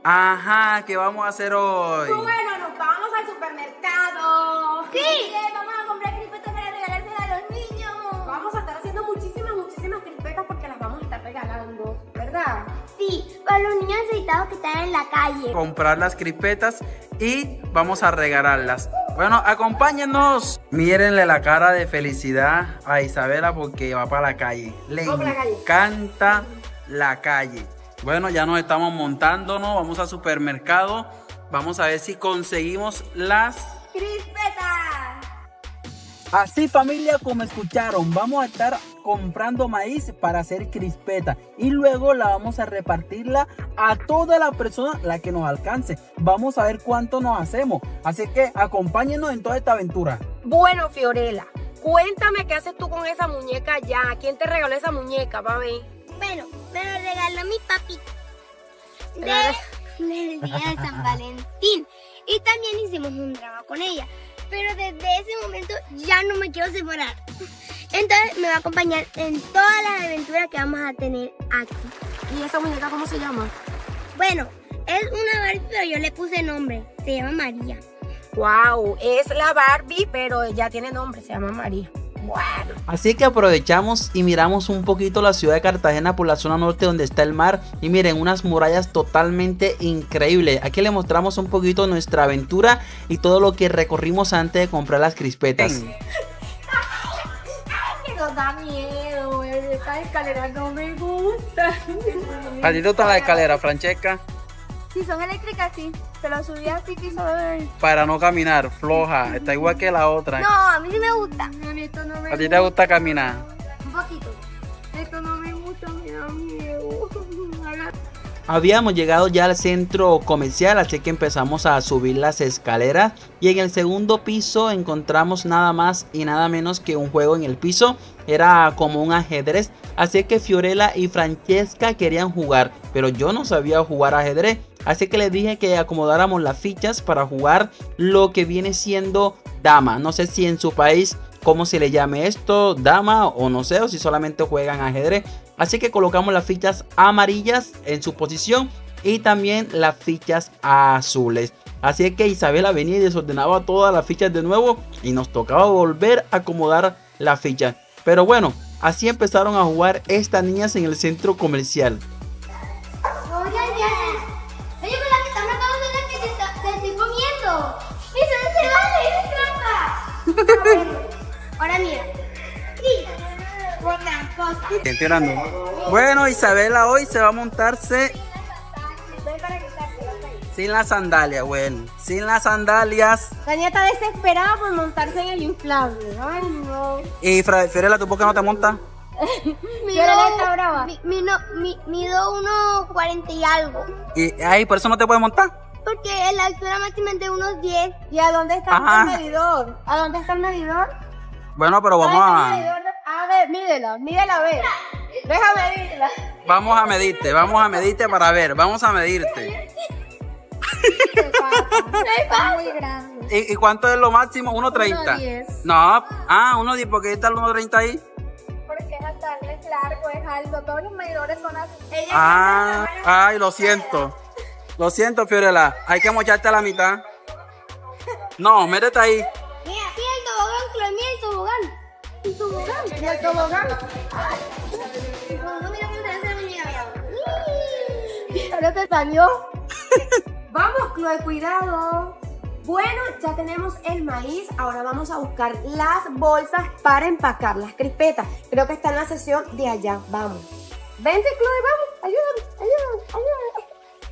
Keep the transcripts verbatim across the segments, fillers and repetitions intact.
Ajá, ¿qué vamos a hacer hoy? Bueno, nos vamos al supermercado. Sí, vamos a comprar crispetas para regalárselas a los niños. Vamos a estar haciendo muchísimas, muchísimas crispetas porque las vamos a estar regalando, ¿verdad? Sí, para los niños necesitados que están en la calle. Comprar las crispetas y vamos a regalarlas. Bueno, acompáñennos. Mírenle la cara de felicidad a Isabela porque va para la calle. Le Va para la calle. encanta la calle. Bueno, ya nos estamos montándonos, vamos al supermercado. Vamos a ver si conseguimos las ¡Crispetas! Así, familia, como escucharon, vamos a estar comprando maíz para hacer crispeta y luego la vamos a repartirla a toda la persona la que nos alcance. Vamos a ver cuánto nos hacemos, así que acompáñenos en toda esta aventura. Bueno, Fiorella, cuéntame qué haces tú con esa muñeca ya. ¿Quién te regaló esa muñeca, mami? Bueno, me lo regaló mi papi Claro. de, del día de San Valentín. Y también hicimos un drama con ella. Pero desde ese momento ya no me quiero separar. Entonces me va a acompañar en todas las aventuras que vamos a tener aquí. ¿Y esa muñeca cómo se llama? Bueno, es una Barbie, pero yo le puse nombre. Se llama María. Wow, es la Barbie, pero ya tiene nombre, se llama María. Bueno. Así que aprovechamos y miramos un poquito la ciudad de Cartagena por la zona norte donde está el mar. Y miren, unas murallas totalmente increíbles. Aquí le mostramos un poquito nuestra aventura y todo lo que recorrimos antes de comprar las crispetas. Que nos da miedo, esta escalera no me gusta. ¿A ti te gusta la escalera, Francesca? Si son eléctricas, sí. Pero subí así que soy... Para no caminar, floja, está igual que la otra. No, a mí sí me gusta. A mí esto no me ¿A ti te gusta caminar? Un poquito. Esto no me gusta, me da miedo. Habíamos llegado ya al centro comercial, así que empezamos a subir las escaleras y en el segundo piso encontramos nada más y nada menos que un juego en el piso. Era como un ajedrez, así que Fiorella y Francesca querían jugar, pero yo no sabía jugar ajedrez, así que les dije que acomodáramos las fichas para jugar lo que viene siendo dama. No sé si en su país cómo se le llame esto, dama o no sé, o si solamente juegan ajedrez. Así que colocamos las fichas amarillas en su posición y también las fichas azules. Así que Isabela venía y desordenaba todas las fichas de nuevo y nos tocaba volver a acomodar las fichas. Pero bueno, así empezaron a jugar estas niñas en el centro comercial. Oye, oye, con la que está matando es la que te, está, te estoy comiendo. Eso no se vale, es trampa. A ver, ahora mira. Sí. Buena cosa. Estoy llorando. Bueno, Isabela hoy se va a montarse Ven para que te sin las sandalias, bueno, sin las sandalias. La niña está desesperada por montarse en el inflable. Ay, no. Y Fra- Fiorella, ¿tú por qué no te montas? Fiorella está brava. Mi, mi, no, mi, mido uno cuarenta y algo. Y ahí, por eso no te puedes montar. Porque la altura máxima es de unos diez. ¿Y a dónde está Ajá. el medidor? ¿A dónde está el medidor? Bueno, pero vamos ¿Dónde está el a medidor? A ver, mídela, mídela, a ver. Déjame medirla. vamos a medirte, vamos a medirte para ver, vamos a medirte. ¿Qué pasa? Está muy grande. ¿Y, y cuánto es lo máximo? uno treinta. uno diez. No, ah, uno diez, ¿por qué está el uno treinta ahí? Porque es alto, es largo, es alto. Todos los medidores son así. Ella Ah, ay, lo siento. Lo siento, Fiorella, hay que mocharte a la mitad. No, métete ahí. Mira, mira el tobogán, Chloe, mira el tobogán. El tobogán. ¿Y el tobogán? No, no, mira cómo se hace la muñeca. ¿Pero te salió? Vamos, Chloe, cuidado. Bueno, ya tenemos el maíz. Ahora vamos a buscar las bolsas para empacar las crispetas. Creo que está en la sesión de allá. Vamos. Vente, Chloe, vamos. Ayúdame, ayúdame, ayúdame.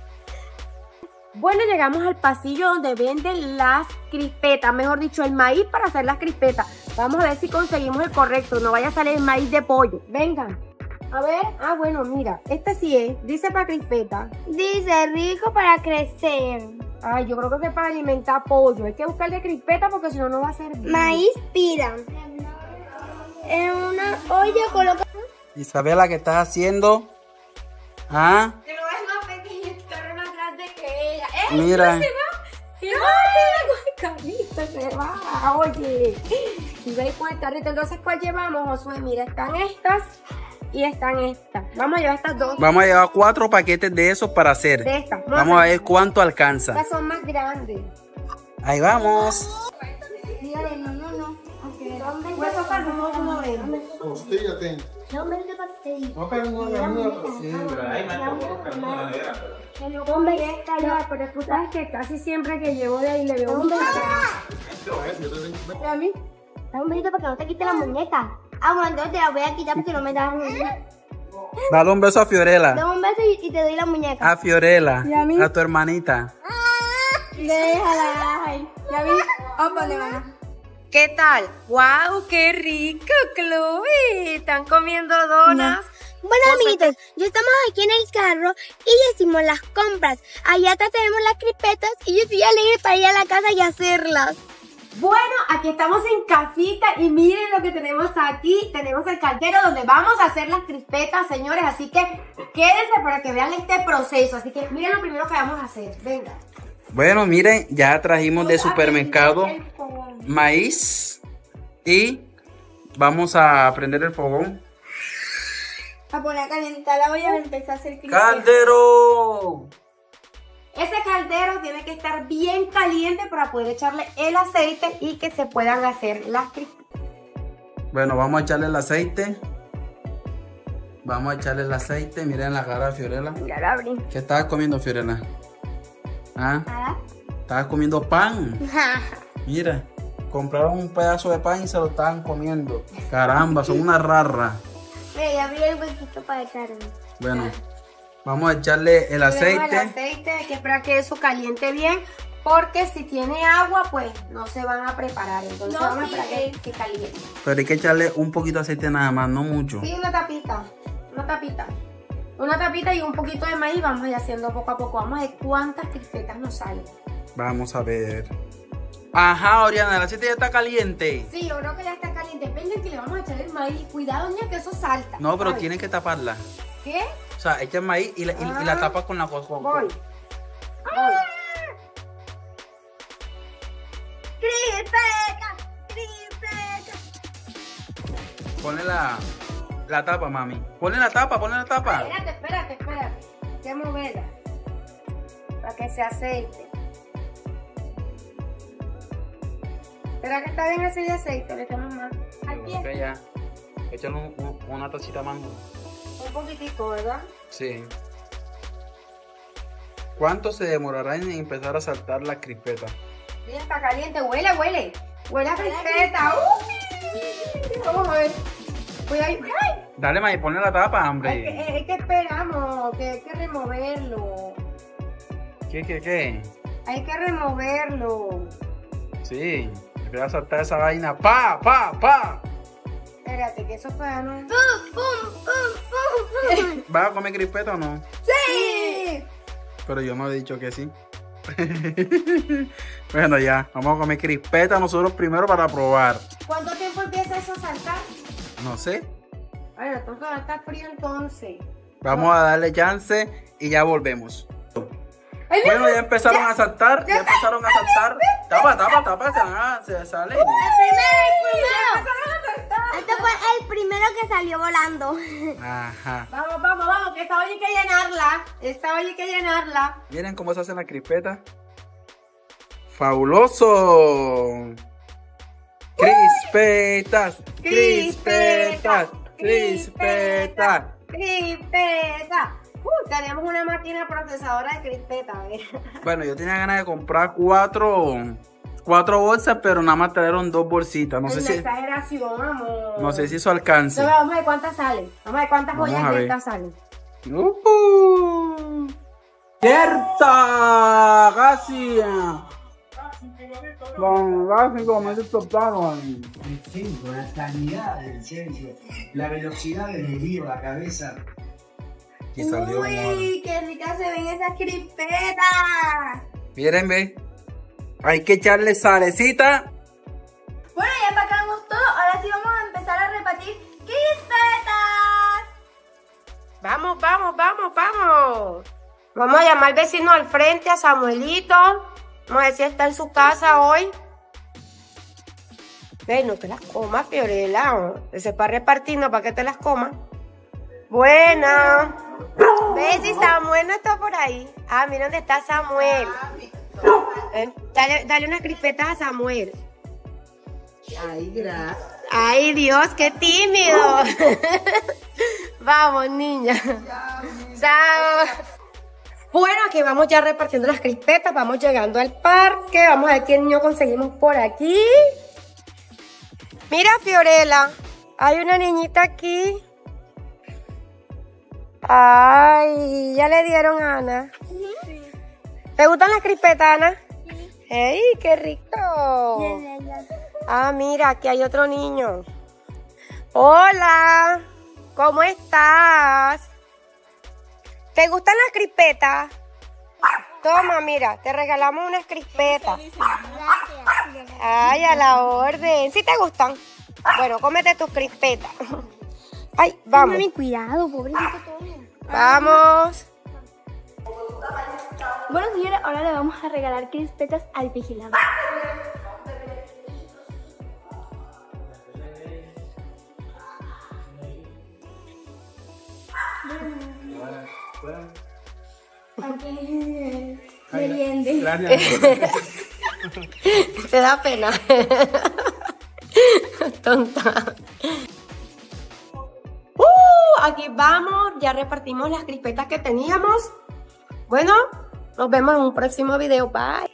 Bueno, llegamos al pasillo donde venden las crispetas, mejor dicho, el maíz para hacer las crispetas. Vamos a ver si conseguimos el correcto, no vaya a salir el maíz de pollo. Vengan. A ver, ah, bueno, mira, este sí es, dice para crispeta. Dice rico para crecer. Ay, yo creo que es para alimentar pollo. Hay que buscarle crispeta porque si no, no va a ser bien. Maíz pira. En una olla coloca. Isabela, ¿qué estás haciendo? ¿Ah? Que no es más pequeño, corre más grande que ella. ¡Eh! Mira. Se va, se va, con el carrito se va. Oye, si veis con el carrito, entonces ¿cuál llevamos, Josué? Mira, están estas y están estas. Vamos a llevar estas dos. Vamos a llevar cuatro paquetes de esos para hacer. De estas. Vamos a ver cuánto alcanza. Estas son más grandes. Ahí vamos. Dígale, no, no, no. Ok. Pues eso para no uno ven. Costilla tengo. No me de pastel. No, pero no la mía, pues sí. Hombre, ya, pero tú sabes que casi siempre que llevo de ahí le veo un ¿Y a mí? Dame un besito para que no te quite la muñeca. Ah, bueno, entonces te la voy a quitar porque no me das un besito. Dale un beso a Fiorella. Dame un beso y, y te doy la muñeca. A Fiorella. ¿Y a mí? A tu hermanita. Déjala. ¿Y a mí? Opa, le van a... ¿Qué tal? ¡Wow! ¡Qué rico, Chloe! ¿Están comiendo donas? Bueno, amiguitos, ya estamos aquí en el carro y ya hicimos las compras. Allá atrás tenemos las crispetas y yo estoy alegre para ir a la casa y hacerlas. Bueno, aquí estamos en casita y miren lo que tenemos aquí. Tenemos el caldero donde vamos a hacer las crispetas, señores. Así que quédense para que vean este proceso. Así que miren lo primero que vamos a hacer. Venga. Bueno, miren, ya trajimos de supermercado maíz y vamos a prender el fogón. A poner a calentar la olla y empezar a hacer crispetas. ¡Caldero! Ese caldero tiene que estar bien caliente para poder echarle el aceite y que se puedan hacer las crispetas. Bueno, vamos a echarle el aceite. Vamos a echarle el aceite. Miren la cara de Fiorella. Ya la abrí. ¿Qué estabas comiendo, Fiorella? ¿Ah? Nada. Estabas comiendo pan. Mira, compraron un pedazo de pan y se lo estaban comiendo. Caramba, son una rarra. Mira, ya abrí el huequito para echarme. Bueno, vamos a echarle el Tenemos aceite. el aceite, hay que esperar que eso caliente bien. Porque si tiene agua, pues no se van a preparar. Entonces No, vamos a sí, esperar eh. que, que caliente. Pero hay que echarle un poquito de aceite nada más, no mucho. Sí, una tapita. Una tapita. Una tapita y un poquito de maíz. Vamos a ir haciendo poco a poco. Vamos a ver cuántas crispetas nos salen. Vamos a ver. Ajá, Oriana, el aceite ya está caliente. Sí, yo creo que ya está caliente. Venga que le vamos a echar el maíz. Cuidado, niña, que eso salta. No, pero Voy. tienes que taparla. ¿Qué? O sea, echa el maíz y la, y- y la Ah. tapas con la cosa. Voy. Voy. ¡Crispeta! ¡Crispeta! Ponle la, la tapa, mami. Ponle la tapa, ponle la tapa. Espérate, espérate, espérate. Hay que moverla. Para que se aceite. Espera que está bien así de aceite. Le echamos más. Al pie. Ok, ya. Échale un- un- una tacita más. Un poquitico, ¿verdad? Sí. ¿Cuánto se demorará en empezar a saltar la crispeta? Sí, está caliente. Huele, huele. Huele a crispeta. Uy. Vamos a ver. Voy a ir. ¡Ay! Dale, mami, ponle la tapa, Es que, hombre. es que esperamos, que hay que removerlo. ¿Qué, qué, qué? Hay que removerlo. Sí. Empieza a saltar esa vaina. ¡Pa, pa, pa! Espérate, que eso para no. ¡Pum, pum, pum, pum! ¿Vas a comer crispeta o no? ¡Sí! Pero yo no he dicho que sí. Bueno, ya. Vamos a comer crispeta nosotros primero para probar. ¿Cuánto tiempo empieza eso a saltar? No sé. Bueno, entonces va a estar frío entonces. Vamos a darle chance y ya volvemos. Ay, mira, Bueno, ya empezaron ya. a saltar. Ya empezaron a saltar. Tapa, tapa, tapa. Se, van a- se sale. ¡El primero, el primero! Empezaron a saltar. Este fue el primero que salió volando. Ajá. Vamos, vamos, vamos, que esta olla hay que llenarla. Esta olla hay que llenarla. Miren cómo se hacen las crispetas. ¡Fabuloso! Crispetas, crispetas, crispetas. Crispeta. Uh, tenemos una máquina procesadora de crispeta. Mira. Bueno, yo tenía ganas de comprar cuatro, cuatro bolsas, pero nada más trajeron dos bolsitas. No sé Es si, una exageración, amor. no sé si eso alcance. Entonces, vamos a ver cuántas salen. Vamos a ver cuántas Vamos ollas a de ver. estas salen. Uh-huh. ¡Cierta! ¡Casi! Con casi como se toparon. El centro, la calidad del centro, la velocidad del envío, la cabeza. Y salió ¡Uy, qué ricas se ven esas crispetas! Miren, ve. Hay que echarle salecita. Bueno, ya empacamos todo. Ahora sí vamos a empezar a repartir crispetas. Vamos, vamos, vamos, vamos. Vamos a llamar al vecino al frente, a Samuelito. Vamos a ver si está en su casa hoy. Ve, no te las comas, Fiorella. Ese para repartir, no para que te las comas. Bueno. ¿Ves si Samuel no está por ahí? Ah, mira dónde está Samuel. Eh, Dale, dale unas crispetas a Samuel. Ay, gracias. Ay, Dios, qué tímido. Vamos, niña. Chao. Bueno, aquí vamos ya repartiendo las crispetas. Vamos llegando al parque. Vamos a ver qué niño conseguimos por aquí. Mira, Fiorella. Hay una niñita aquí. Ay, ya le dieron a Ana. Sí. ¿Te gustan las crispetas, Ana? Sí. ¡Ey, qué rico! Ah, mira, aquí hay otro niño. Hola, ¿cómo estás? ¿Te gustan las crispetas? Toma, mira, te regalamos unas crispetas. Gracias. Ay, a la orden. ¿Sí te gustan? Bueno, cómete tus crispetas. Ay, vamos. Mami, cuidado, pobrecito todo. Vamos. Bueno, señores, ahora le vamos a regalar crispetas al vigilante. Aquí, meriende. Te da pena. Tonta. Uh, aquí vamos. Ya repartimos las crispetas que teníamos. Bueno, nos vemos en un próximo video. Bye.